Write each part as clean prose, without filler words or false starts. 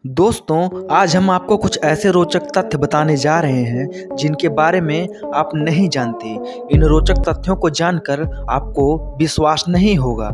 दोस्तों, आज हम आपको कुछ ऐसे रोचक तथ्य बताने जा रहे हैं जिनके बारे में आप नहीं जानते। इन रोचक तथ्यों को जानकर आपको विश्वास नहीं होगा।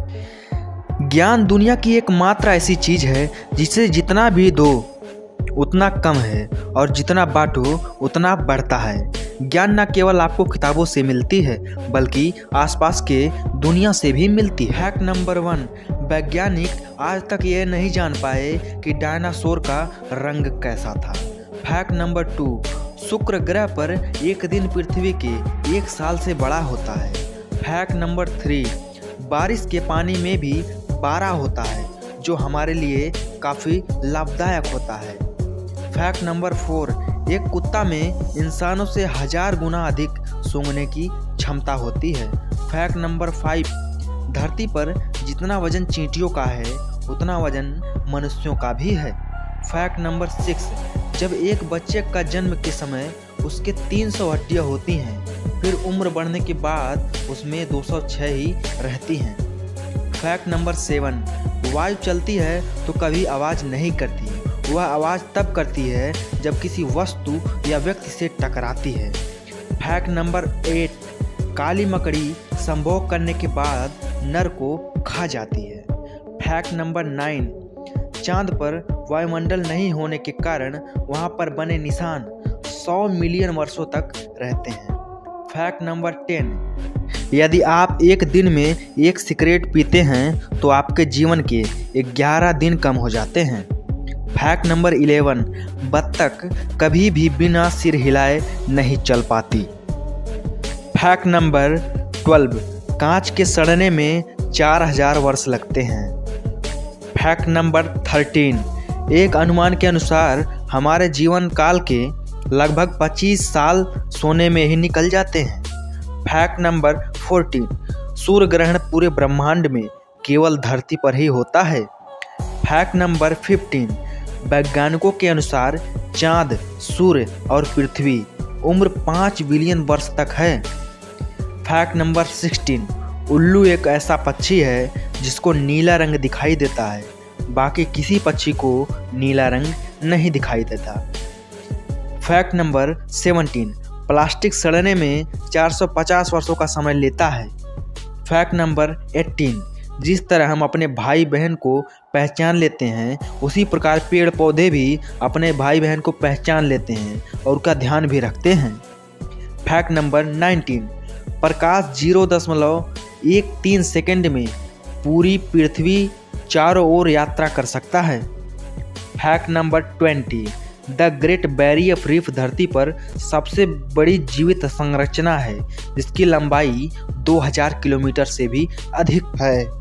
ज्ञान दुनिया की एकमात्र ऐसी चीज है जिसे जितना भी दो उतना कम है और जितना बांटो उतना बढ़ता है। ज्ञान न केवल आपको किताबों से मिलती है बल्कि आसपास के दुनिया से भी मिलती है। फैक्ट नंबर 1, वैज्ञानिक आज तक ये नहीं जान पाए कि डायनासोर का रंग कैसा था। फैक्ट नंबर 2, शुक्र ग्रह पर एक दिन पृथ्वी के 1 साल से बड़ा होता है। फैक्ट नंबर 3, बारिश के पानी में भी पारा होता है जो हमारे लिए काफ़ी लाभदायक होता है। फैक्ट नंबर 4, एक कुत्ता में इंसानों से 1000 गुना अधिक सूंघने की क्षमता होती है। फैक्ट नंबर 5, धरती पर जितना वजन चींटियों का है उतना वजन मनुष्यों का भी है। फैक्ट नंबर 6, जब एक बच्चे का जन्म के समय उसके 300 हड्डियां होती हैं, फिर उम्र बढ़ने के बाद उसमें 206 ही रहती हैं। फैक्ट नंबर 7, वायु चलती है तो कभी आवाज़ नहीं करती, वह आवाज़ तब करती है जब किसी वस्तु या व्यक्ति से टकराती है। फैक्ट नंबर 8, काली मकड़ी संभोग करने के बाद नर को खा जाती है। फैक्ट नंबर 9, चांद पर वायुमंडल नहीं होने के कारण वहां पर बने निशान 100 मिलियन वर्षों तक रहते हैं। फैक्ट नंबर 10, यदि आप एक दिन में 1 सिगरेट पीते हैं तो आपके जीवन के 11 दिन कम हो जाते हैं। फैक्ट नंबर 11, बत्तख कभी भी बिना सिर हिलाए नहीं चल पाती। फैक्ट नंबर 12, कांच के सड़ने में 4000 वर्ष लगते हैं। फैक्ट नंबर 13, एक अनुमान के अनुसार हमारे जीवन काल के लगभग 25 साल सोने में ही निकल जाते हैं। फैक्ट नंबर 14, सूर्य ग्रहण पूरे ब्रह्मांड में केवल धरती पर ही होता है। फैक्ट नंबर 15, वैज्ञानिकों के अनुसार चांद, सूर्य और पृथ्वी उम्र 5 बिलियन वर्ष तक है। फैक्ट नंबर 16, उल्लू एक ऐसा पक्षी है जिसको नीला रंग दिखाई देता है, बाकी किसी पक्षी को नीला रंग नहीं दिखाई देता। फैक्ट नंबर 17, प्लास्टिक सड़ने में 450 वर्षों का समय लेता है। फैक्ट नंबर 18, जिस तरह हम अपने भाई बहन को पहचान लेते हैं उसी प्रकार पेड़ पौधे भी अपने भाई बहन को पहचान लेते हैं और उनका ध्यान भी रखते हैं। फैक्ट नंबर 19, प्रकाश 0.13 सेकंड में पूरी पृथ्वी चारों ओर यात्रा कर सकता है। Fact number 20, the Great Barrier Reef धरती पर सबसे बड़ी जीवित संरचना है जिसकी लंबाई 2000 किलोमीटर से भी अधिक है।